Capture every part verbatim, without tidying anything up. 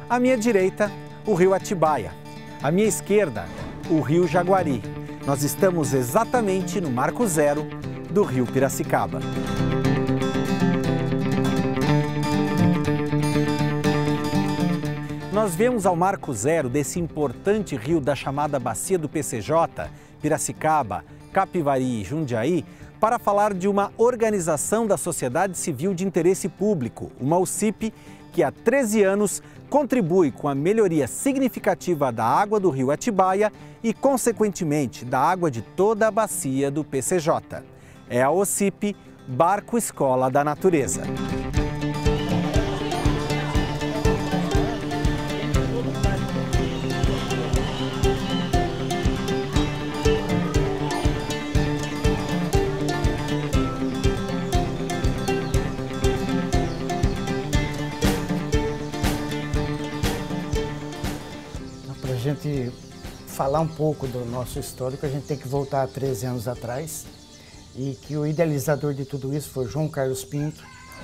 À minha direita, o rio Atibaia. À minha esquerda, o rio Jaguari. Nós estamos exatamente no marco zero do rio Piracicaba. Nós viemos ao marco zero desse importante rio da chamada Bacia do P C J, Piracicaba, Capivari e Jundiaí, para falar de uma organização da sociedade civil de interesse público, uma O C I P, que há treze anos contribui com a melhoria significativa da água do rio Atibaia e, consequentemente, da água de toda a bacia do P C J. É a O C I P Barco Escola da Natureza. Para a gente falar um pouco do nosso histórico, a gente tem que voltar a treze anos atrás, e que o idealizador de tudo isso foi João Carlos Pinto,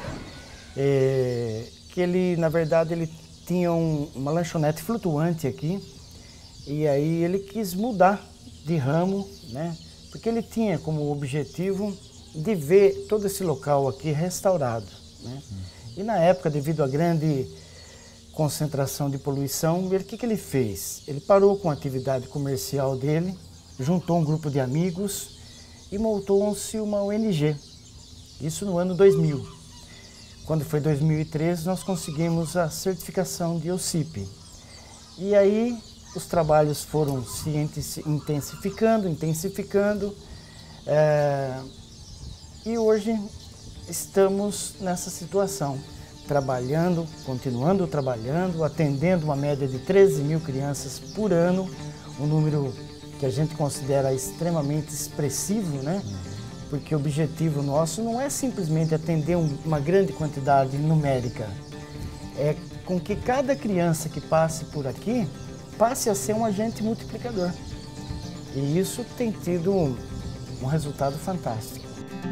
é, que ele, na verdade, ele tinha um, uma lanchonete flutuante aqui, e aí ele quis mudar de ramo, né? Porque ele tinha como objetivo de ver todo esse local aqui restaurado, né? E na época, devido à grande concentração de poluição, ele, o que, que ele fez? Ele parou com a atividade comercial dele, juntou um grupo de amigos e montou-se uma O N G, isso no ano dois mil. Quando foi dois mil e treze, nós conseguimos a certificação de O C I P. E aí os trabalhos foram se intensificando, intensificando, é, e hoje estamos nessa situação, trabalhando, continuando trabalhando, atendendo uma média de treze mil crianças por ano, um número que a gente considera extremamente expressivo, né? Porque o objetivo nosso não é simplesmente atender uma grande quantidade numérica, é com que cada criança que passe por aqui passe a ser um agente multiplicador. E isso tem tido um resultado fantástico.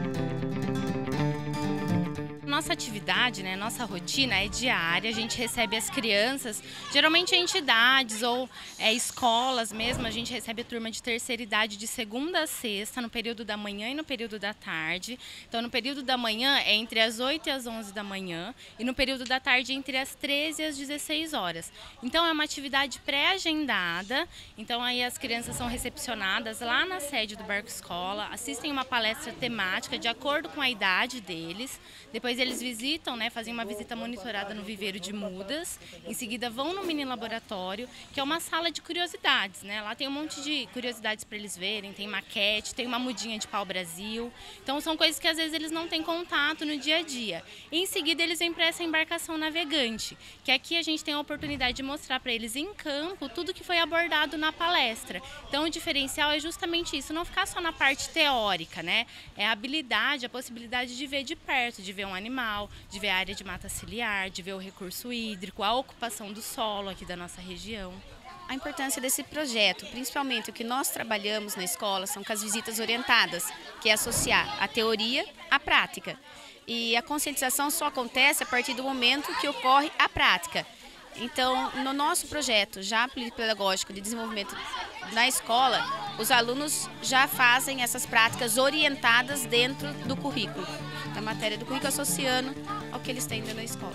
Nossa atividade, né, nossa rotina é diária, a gente recebe as crianças, geralmente entidades ou é, escolas mesmo, a gente recebe a turma de terceira idade de segunda a sexta, no período da manhã e no período da tarde. Então, no período da manhã é entre as oito e as onze da manhã e no período da tarde entre as treze e as dezesseis horas. Então, é uma atividade pré-agendada, então aí as crianças são recepcionadas lá na sede do Barco Escola, assistem uma palestra temática de acordo com a idade deles, depois eles Eles visitam, né, fazem uma visita monitorada no viveiro de mudas, em seguida vão no mini laboratório, que é uma sala de curiosidades, né? Lá tem um monte de curiosidades para eles verem, tem maquete, tem uma mudinha de pau-brasil. Então são coisas que às vezes eles não têm contato no dia a dia. E, em seguida eles vêm para essa embarcação navegante, que aqui a gente tem a oportunidade de mostrar para eles em campo tudo que foi abordado na palestra. Então o diferencial é justamente isso, não ficar só na parte teórica, né? É a habilidade, a possibilidade de ver de perto, de ver um animal, de ver a área de mata ciliar, de ver o recurso hídrico, a ocupação do solo aqui da nossa região. A importância desse projeto, principalmente o que nós trabalhamos na escola, são com as visitas orientadas, que é associar a teoria à prática. E a conscientização só acontece a partir do momento que ocorre a prática. Então, no nosso projeto já pedagógico de desenvolvimento na escola, os alunos já fazem essas práticas orientadas dentro do currículo, da matéria do currículo, associando ao que eles têm dentro da escola.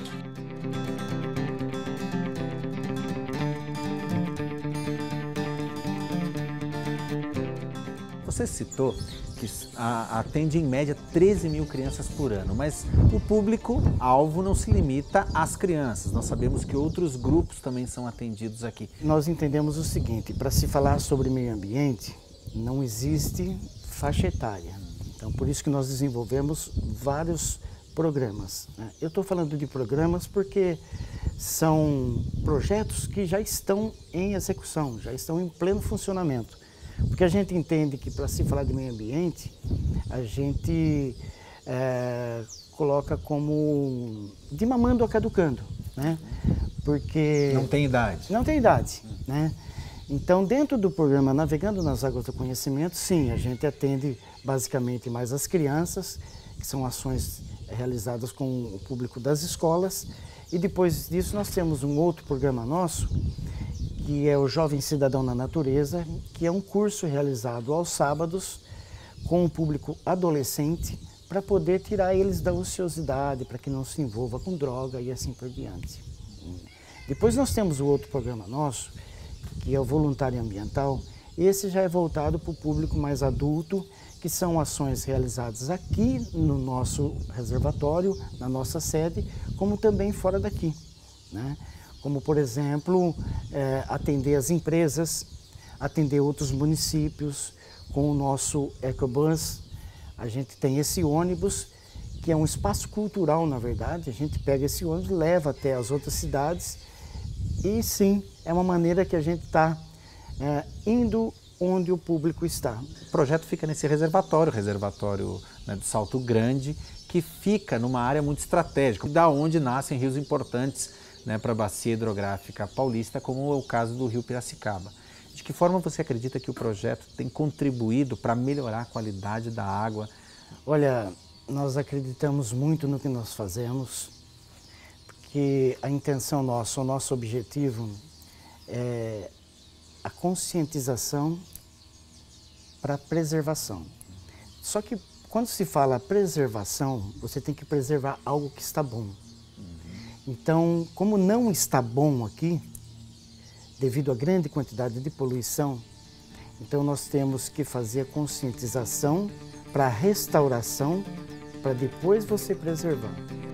Você citou que atende em média treze mil crianças por ano, mas o público-alvo não se limita às crianças. Nós sabemos que outros grupos também são atendidos aqui. Nós entendemos o seguinte, para se falar sobre meio ambiente, não existe faixa etária. Então, por isso que nós desenvolvemos vários programas, né? Eu estou falando de programas porque são projetos que já estão em execução, já estão em pleno funcionamento. Porque a gente entende que para se falar de meio ambiente, a gente é, coloca como de mamando a caducando, né? Porque não tem idade. Não tem idade, né? Então, dentro do programa Navegando nas Águas do Conhecimento, sim, a gente atende basicamente mais as crianças, que são ações realizadas com o público das escolas, E depois disso nós temos um outro programa nosso, que é o Jovem Cidadão na Natureza, que é um curso realizado aos sábados com o público adolescente para poder tirar eles da ociosidade, para que não se envolva com droga e assim por diante. Depois nós temos o outro programa nosso, que é o Voluntário Ambiental. Esse já é voltado para o público mais adulto, que são ações realizadas aqui no nosso reservatório, na nossa sede, como também fora daqui, né? Como, por exemplo, é, atender as empresas, atender outros municípios com o nosso EcoBus. A gente tem esse ônibus, que é um espaço cultural, na verdade. A gente pega esse ônibus, leva até as outras cidades e, sim, é uma maneira que a gente está é, indo onde o público está. O projeto fica nesse reservatório, reservatório, né, do Salto Grande, que fica numa área muito estratégica, da onde nascem rios importantes, né, para a bacia hidrográfica paulista, como é o caso do rio Piracicaba. De que forma você acredita que o projeto tem contribuído para melhorar a qualidade da água? Olha, nós acreditamos muito no que nós fazemos, porque a intenção nossa, o nosso objetivo é a conscientização para a preservação. Só que quando se fala preservação, você tem que preservar algo que está bom. Então, como não está bom aqui, devido à grande quantidade de poluição, então nós temos que fazer a conscientização para a restauração, para depois você preservar.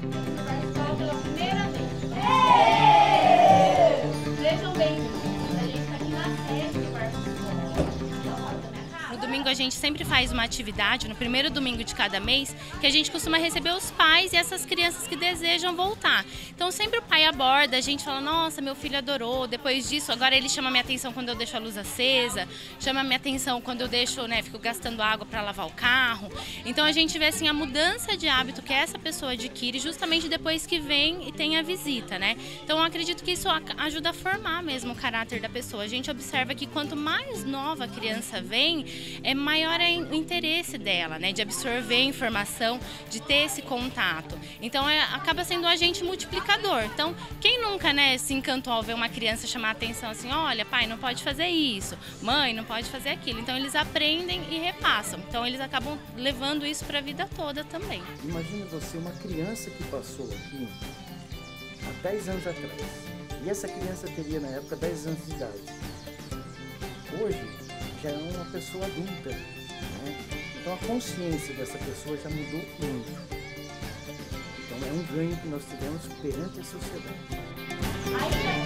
Sejam bem-vindos. A gente está aqui na sede do Parque Escola. No domingo a gente sempre faz uma atividade, no primeiro domingo de cada mês, que a gente costuma receber os pais e essas crianças que desejam voltar. Então sempre o pai aborda, a gente fala, nossa, meu filho adorou, depois disso, agora ele chama minha atenção quando eu deixo a luz acesa, chama minha atenção quando eu deixo, né, fico gastando água para lavar o carro. Então a gente vê assim a mudança de hábito que essa pessoa adquire justamente depois que vem e tem a visita, né? Então eu acredito que isso ajuda a formar mesmo o caráter da pessoa. A gente observa que quanto mais nova a criança vem, é maior é o interesse dela, né, de absorver a informação, de ter esse contato. Então é, acaba sendo um agente multiplicador. Então quem nunca, né, se encantou ao ver uma criança chamar a atenção assim, olha, pai, não pode fazer isso, mãe, não pode fazer aquilo. Então eles aprendem e repassam. Então eles acabam levando isso para a vida toda também. Imagina você, uma criança que passou aqui há dez anos atrás. E essa criança teria na época dez anos de idade. Hoje já é uma pessoa adulta, né? Então a consciência dessa pessoa já mudou muito. Então é um ganho que nós tivemos perante a sociedade.